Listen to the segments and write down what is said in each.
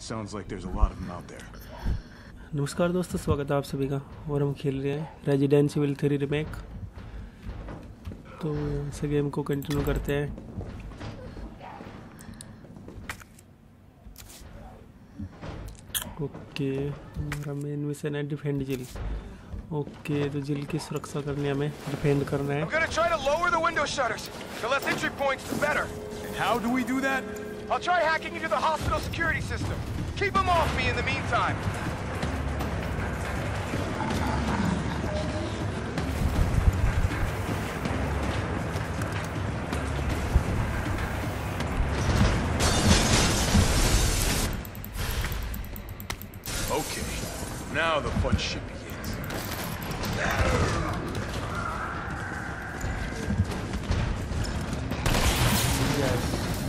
Sounds like there's a lot of them out there. नमस्कार दोस्तों, स्वागत है आप सभी का। और हम खेल रहे हैं रेजिडेंट इविल 3 रीमेक। तो इस गेम को कंटिन्यू करते हैं। ओके, हमारा मेन मिशन है डिफेंड जिल। ओके, तो जिल की सुरक्षा करनी है, हमें डिफेंड करना है। I'm gonna try to lower the window shutters. The less entry points, the better. And how do we do that? I'll try hacking into the hospital security system. Keep them off me in the meantime. Okay, now the fun shit begins. Yes.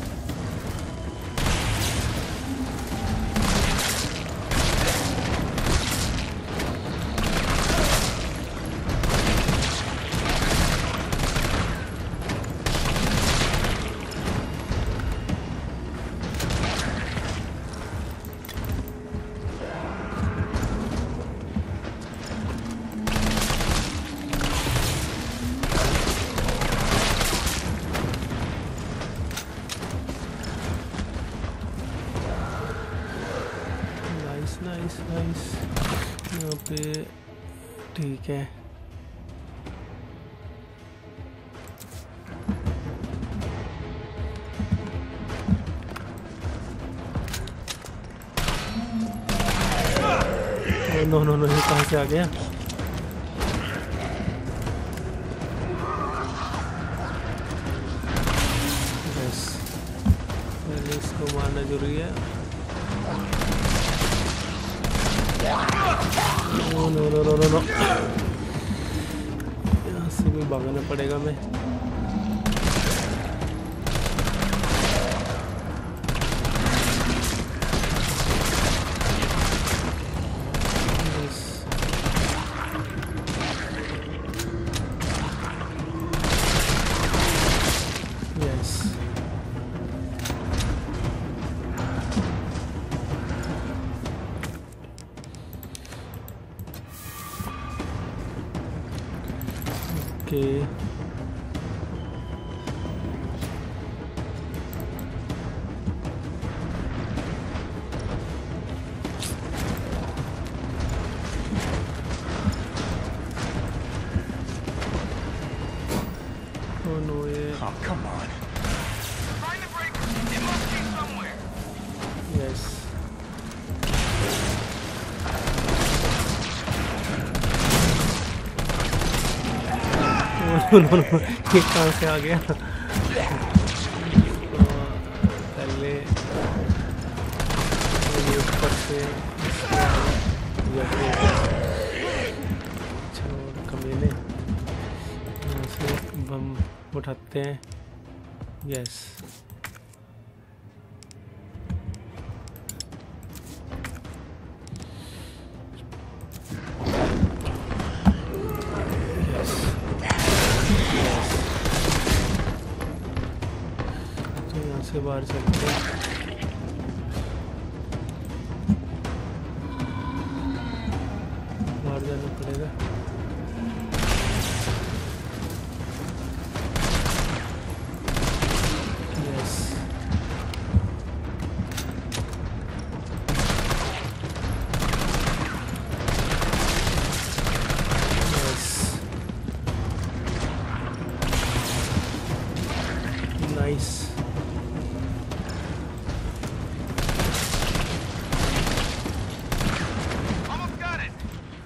Nice nice, यहाँ पे ठीक है। No no no, ये कहाँ से आ गया? बस पहले इसको मारना जरूरी है। No no no no no, यहाँ से भी भागना पड़ेगा हमें। Yes, okay. Oh no, yeah. Oh, come on. Find the breaker. It must be somewhere. Yes. No no no, ये कहाँ से आ गया? पहले ये ऊपर से कमीने यहाँ से बम उठाते हैं। यस, से बाहर चलते हैं। बाहर जाना पड़ेगा। Yes, yes, nice. Almost got it.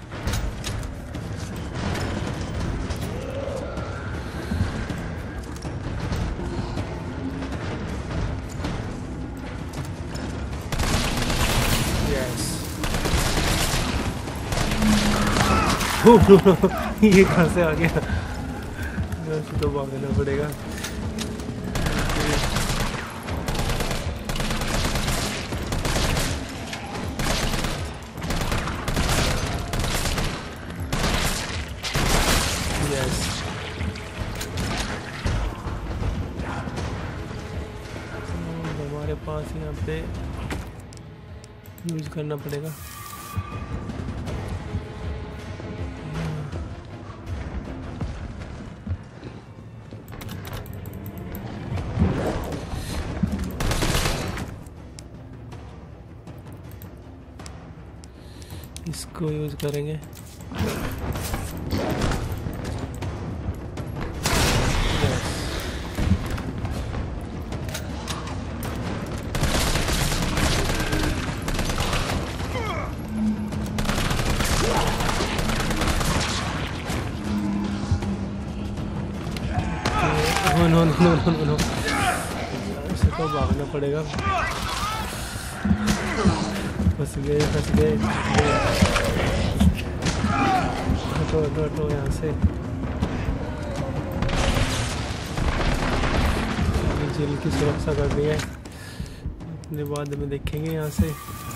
Yes, ये कहाँ से आ गया? यहाँ तो भागना पड़ेगा। यस, हमारे पास यहाँ पे यूज करना पड़ेगा। इसको यूज करेंगे। नो इसे तो भागना पड़ेगा। फंस गए हटो यहाँ से। जेल की सुरक्षा करनी है, अपने बाद में देखेंगे यहाँ से।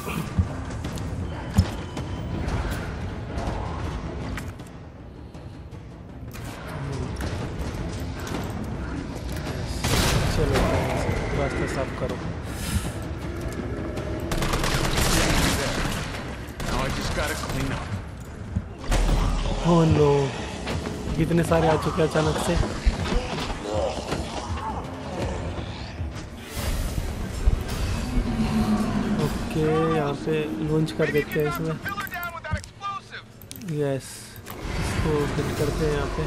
चलो रास्ता साफ करो। ओह नो, कितने सारे आ चुके हैं अचानक से। ओके, यहाँ पे लॉन्च कर देते हैं इसमें। यस, इसको फिट करते हैं यहाँ पे।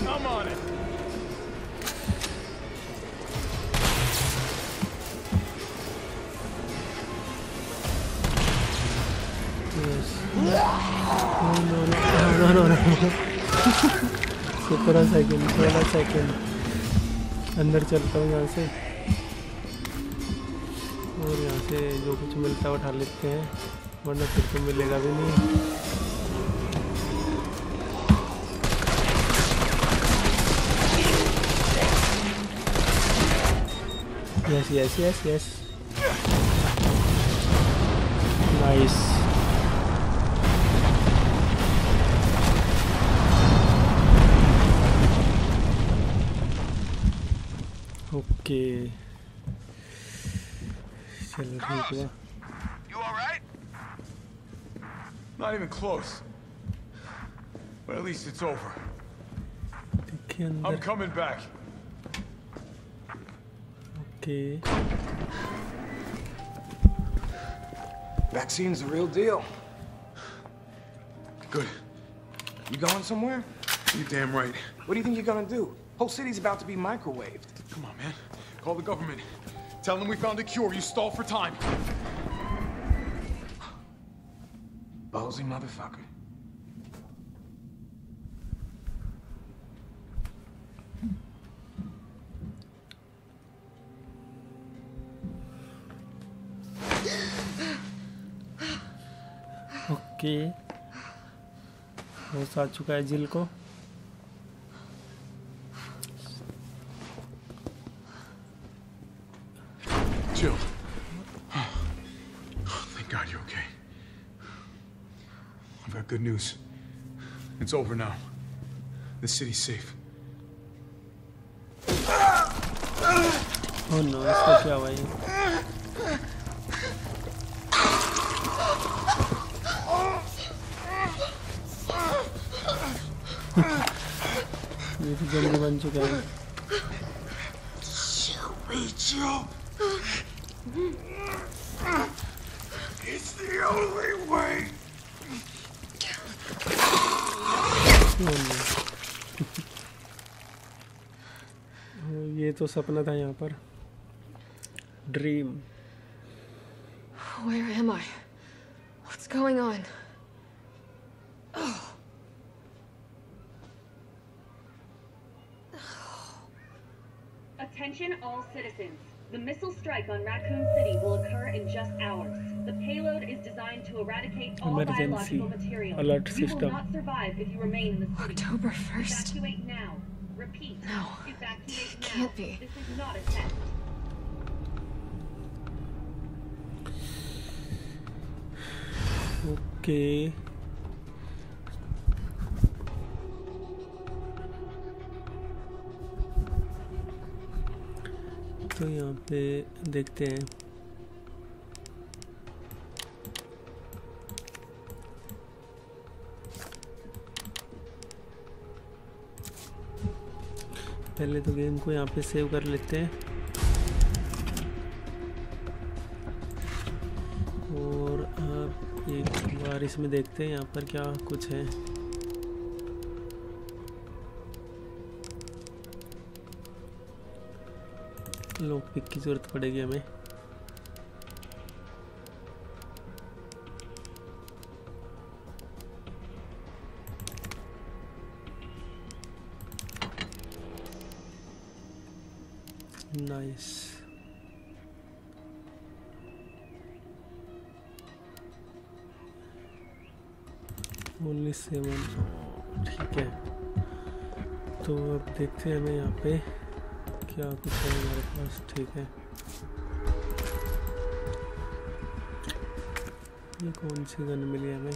थोड़ा सेकंड अंदर चलता हूँ यहाँ से, और यहाँ से जो कुछ मिलता है उठा लेते हैं, वरना फिर तो मिलेगा भी नहीं। Yes nice. ओके, चलो ठीक है। You all right? Not even close. But at least it's over. देखिए I'm अंदर। coming back. Okay, Vaccine's the real deal. Good. You going somewhere? You're damn right. What do you think you're gonna do? Whole city's about to be microwaved. Come on, man. Call the government. Tell them we found a cure. You stall for time. Ballsy motherfucker. Okay, वो आ चुका है जिल को। Jill. Thank God you're okay. I've got good news. It's over now. The city's safe. Oh no, इसको क्या हुआ ये? ये तो जल्दी बन चुका है। It's the only way. ये तो सपना था यहाँ पर, dream. Where am I? What's going on? Attention all citizens. The missile strike on Raccoon City will occur in just hours. The payload is designed to eradicate all Emergency biological material. alert You system. will not survive if you remain in the city. October 1st? Evacuate now. Repeat. No. Evacuate now. Can't be. This is not a test. Okay, तो यहाँ पे देखते हैं। पहले तो game को यहाँ पे सेव कर लेते हैं और अब एक बार इसमें देखते हैं यहाँ पर क्या कुछ है। लॉक पिक की जरूरत पड़ेगी हमें। नाइस। ओनली 7। ठीक है, तो अब देखते हैं हमें यहाँ पे क्या कुछ है हमारे पास। ठीक है, ये कौन सी गन मिली हमें?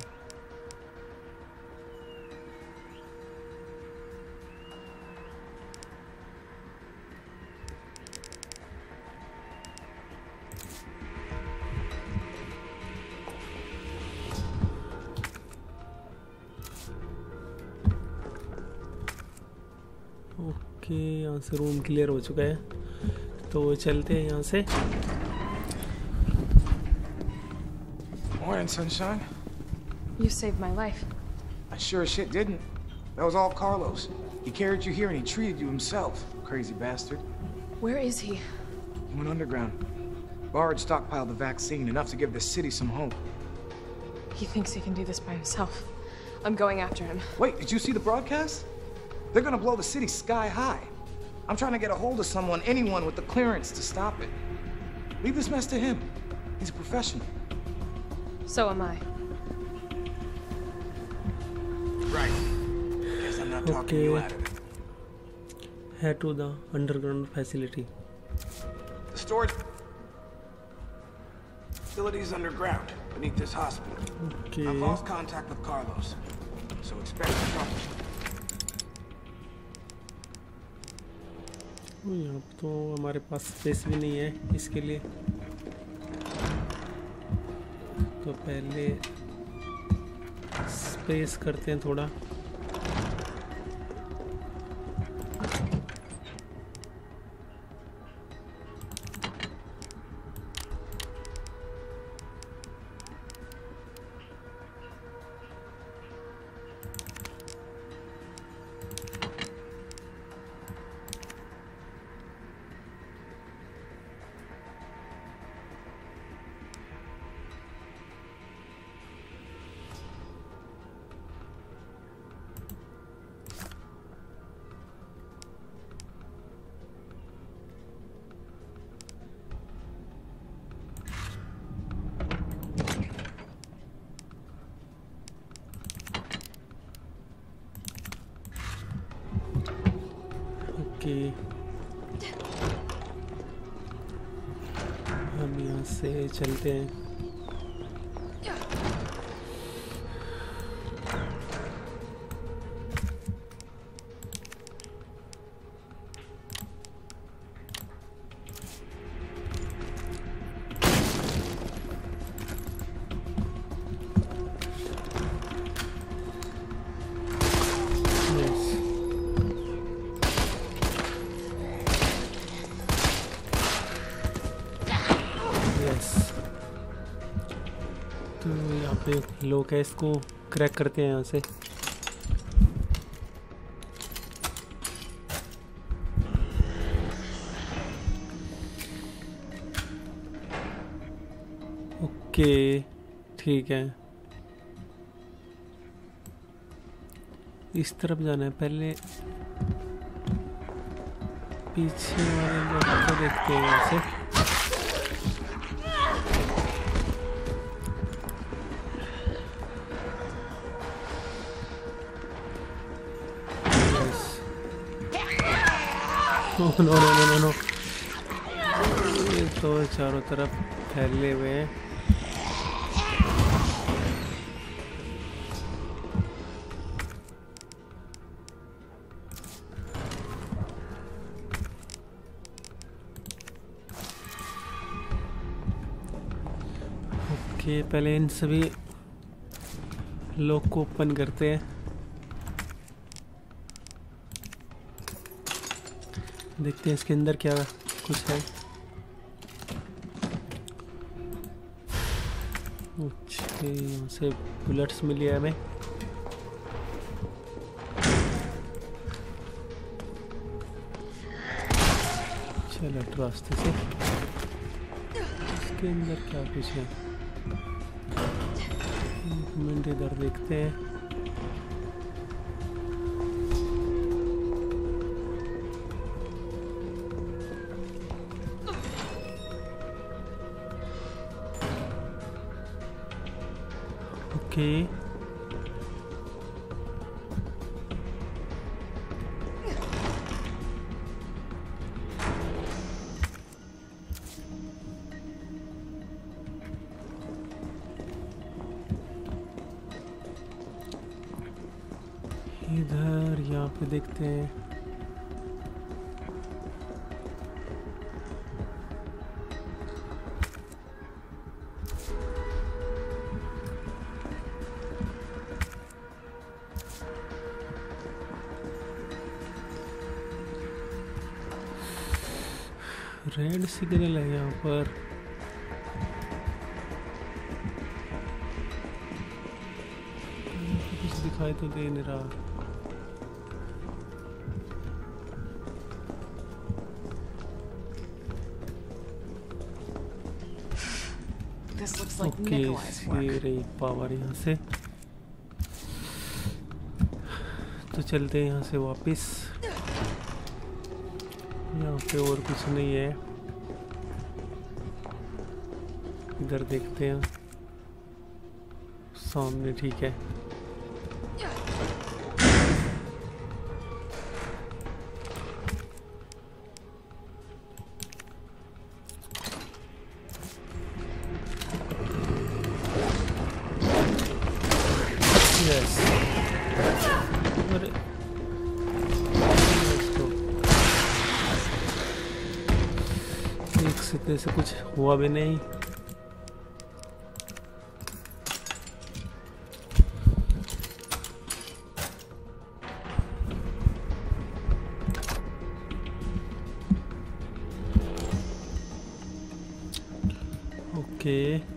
ओके, यहाँ से रूम क्लियर हो चुका है, तो चलते हैं यहाँ से। Morning, sunshine. You saved my life. I sure as shit didn't. That was all Carlos. He carried you here and he treated you himself. Crazy bastard. Where is he? He went underground. Bard stockpiled the vaccine, enough to give the city some hope. He thinks he can do this by himself. I'm going after him. Wait, did you see the broadcast? They're gonna blow the city sky high. I'm trying to get a hold of someone, anyone with the clearance to stop it. Leave this mess to him. He's a professional. So am I. Right. Guess I'm not talking you out of it. Head to the underground facility. The storage facility is underground, beneath this hospital. Okay. I've lost contact with Carlos, so expect trouble. यहाँ तो हमारे पास space भी नहीं है इसके लिए, तो पहले स्पेस करते हैं थोड़ा। ओके, हम यहाँ से चलते हैं। तो यहाँ पे लोग है, इसको क्रैक करते हैं यहाँ से। ओके, ठीक है, इस तरफ जाना है। पहले पीछे वाले लोग को देखते हैं यहाँ से। No no no no no, ये तो चारों तरफ फैले हुए हैं। ओके, पहले इन सभी लॉक को ओपन करते हैं। देखते हैं इसके अंदर क्या कुछ है। अच्छा, यहाँ से बुलेट्स मिली है हमें। चलो रास्ते से। इसके अंदर क्या कुछ है, एक मिनट इधर देखते हैं। ओके, इधर यहाँ पे देखते हैं। रेड सिग्नल है यहाँ पर। कुछ दिखाई तो दे नहीं रहा। This looks like okay, Nikolai's ये work. रही पावर यहाँ से। तो चलते हैं यहाँ से वापस। यहाँ पे और कुछ नहीं है। इधर देखते हैं सामने, ठीक है। यस, अरे इसको एक सीधे से कुछ हुआ भी नहीं। ओके,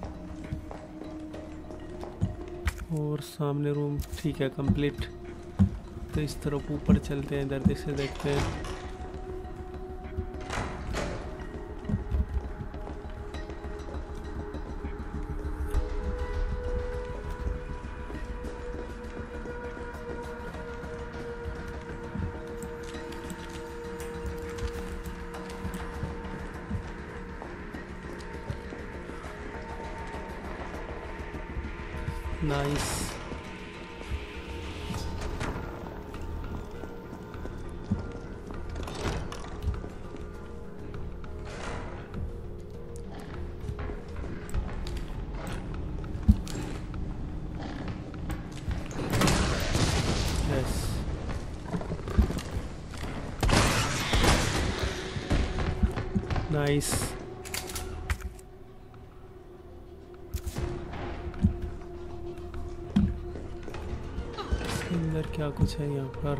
और सामने रूम, ठीक है, कंप्लीट। तो इस तरफ ऊपर चलते हैं, इधर से देखते हैं। नाइस। Yes, nice. अंदर क्या कुछ है यहाँ पर?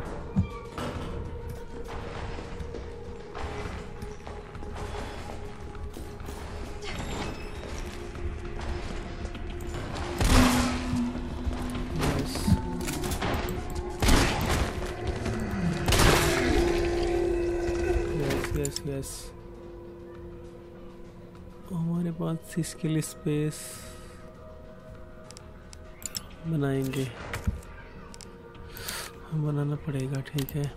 यस यस, हमारे पास इसके लिए स्पेस बनाएंगे, बनाना पड़ेगा, ठीक है।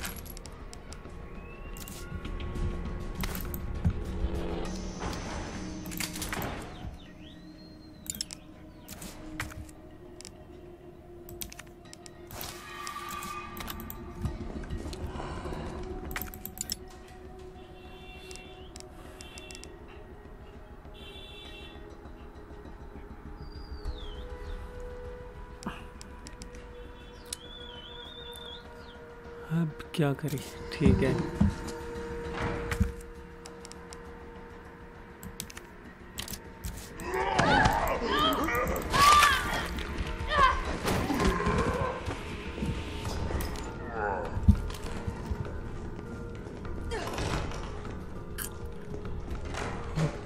अब क्या करें, ठीक है।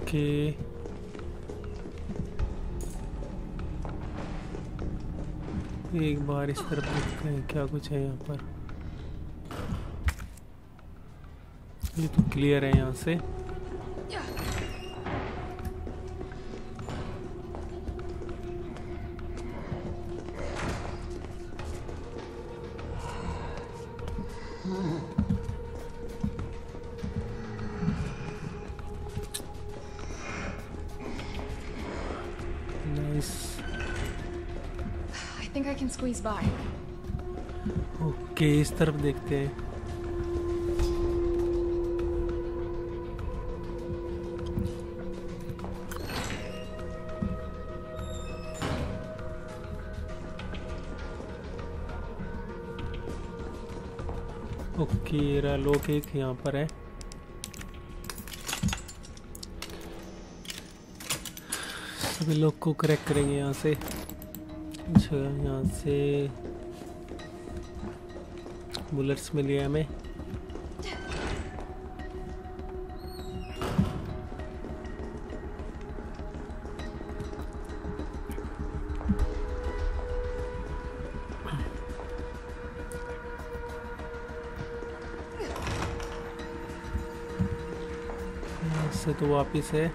ओके एक बार इस तरफ देखते हैं क्या कुछ है यहाँ पर। ये तो क्लियर है यहाँ से। I think I can squeeze by. Okay इस तरफ देखते हैं। ओके लोग एक यहाँ पर है। सभी लोग को क्रैक करेंगे यहाँ से। अच्छा यहाँ से बुलेट्स मिली है हमें। यहाँ से तो वापिस है।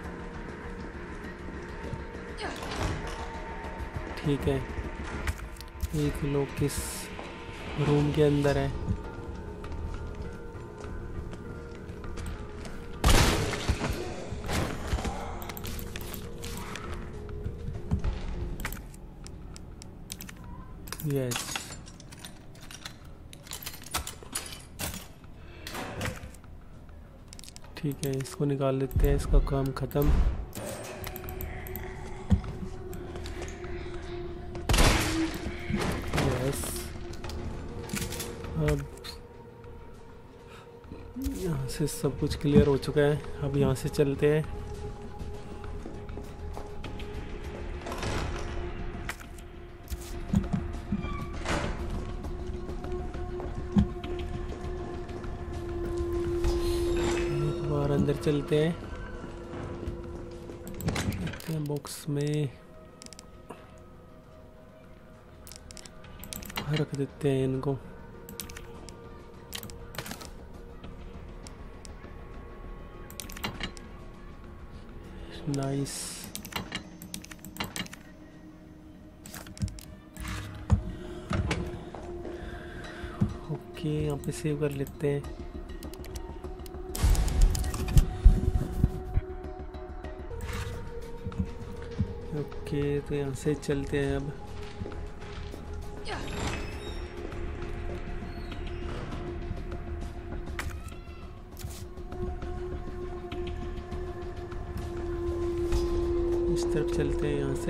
ठीक है एक लोग किस रूम के अंदर है। यस ठीक है इसको निकाल देते हैं। इसका काम खत्म। अब यहाँ से सब कुछ क्लियर हो चुका है। अब यहाँ से चलते हैं। एक बार अंदर चलते हैं। देखते हैं बॉक्स में रख देते हैं इनको। नाइस ओके यहाँ पे सेव कर लेते हैं। ओके तो यहाँ से चलते हैं अब। इस तरफ चलते हैं यहाँ से।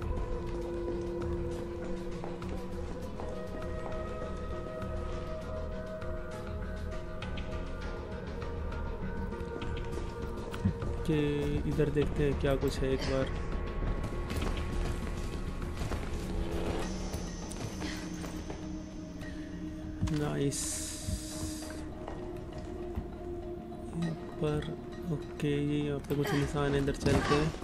कि इधर देखते हैं क्या कुछ है एक बार। नाइस पर ओके ये यहाँ पे कुछ निशान है। इधर चलते हैं।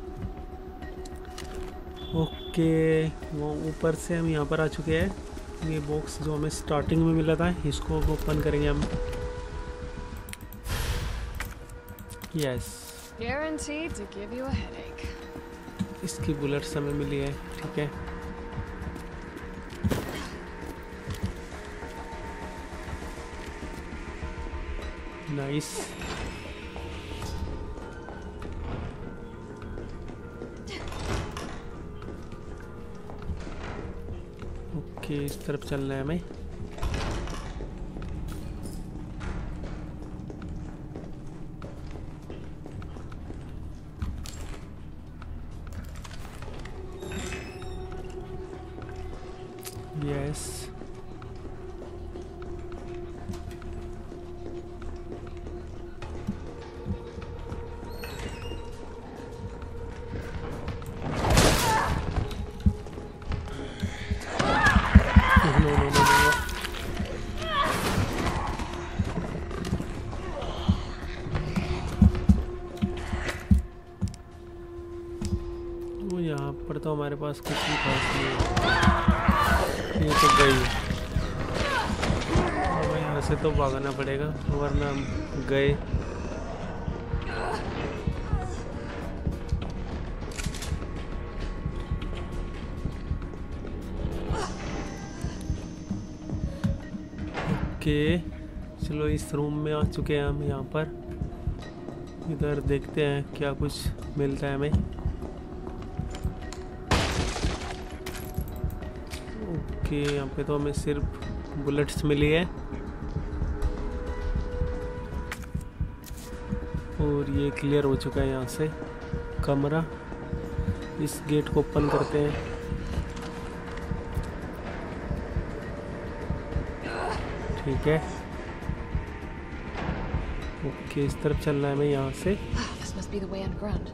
ओके वो ऊपर से हम यहाँ पर आ चुके हैं। ये बॉक्स जो हमें स्टार्टिंग में मिला था इसको ओपन करेंगे हम। Yes Guaranteed to give you a headache. इसकी बुलेट्स हमें मिली है। ठीक है नाइस ओके इस तरफ चलना है हमें। यस पर तो हमारे पास कुछ भी खास नहीं है। ये तो गई, हमें यहाँ से तो भागना पड़ेगा वरना हम गए। ओके चलो इस रूम में आ चुके हैं हम। यहाँ पर इधर देखते हैं क्या कुछ मिलता है हमें। ओके यहाँ पे तो हमें सिर्फ बुलेट्स मिली है और ये क्लियर हो चुका है यहाँ से कमरा। इस गेट को ओपन करते हैं। ठीक है ओके इस तरफ चलना है हमें यहाँ से। This must be the way underground.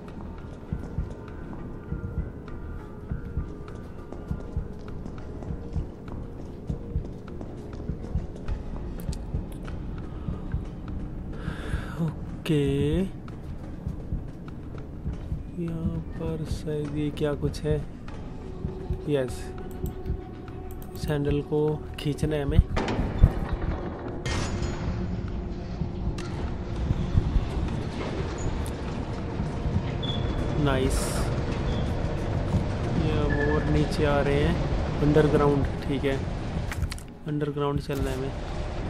Okay यहाँ पर शायद ये क्या कुछ है। यस इस हैंडल को खींचना है हमें। नाइस ये हम और नीचे आ रहे हैं अंडरग्राउंड। ठीक है अंडरग्राउंड चलना है हमें।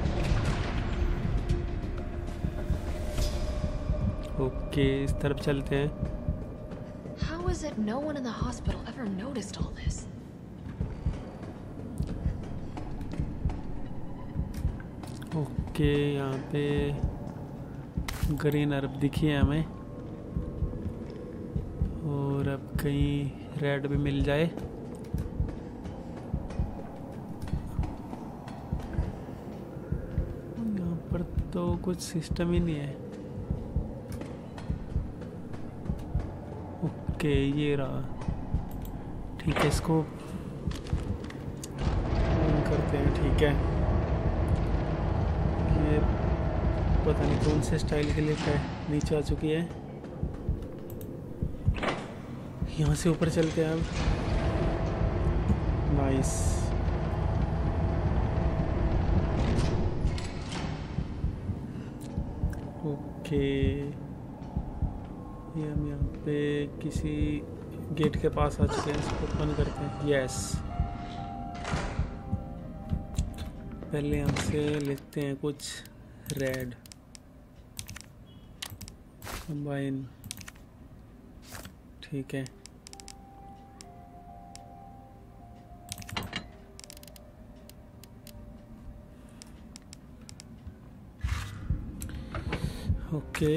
ओके इस तरफ चलते हैं। How is it no one in the hospital ever noticed all this? Okay यहाँ पे ग्रीन अर्ब दिखी है हमें और अब कहीं रेड भी मिल जाए। यहाँ पर तो कुछ सिस्टम ही नहीं है। ओके ये रहा। ठीक है इसको ऑन करते हैं। ठीक है ये पता नहीं कौन से स्टाइल के लिए नीचे आ चुकी है। यहाँ से ऊपर चलते हैं अब। नाइस ओके ये हम यहाँ पे किसी गेट के पास आ चुके हैं। इसको ओपन करते हैं। यस पहले हमसे लेते हैं कुछ रेड कंबाइन। ठीक है ओके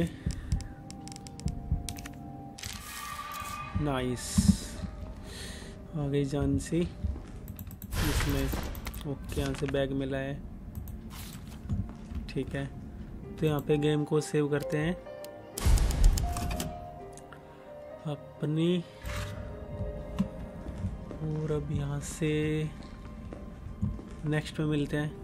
नाइस आ गई जान सी इसमें। ओके यहाँ से बैग मिला है। ठीक है तो यहाँ पे गेम को सेव करते हैं अपनी और अब यहाँ से नेक्स्ट में मिलते हैं।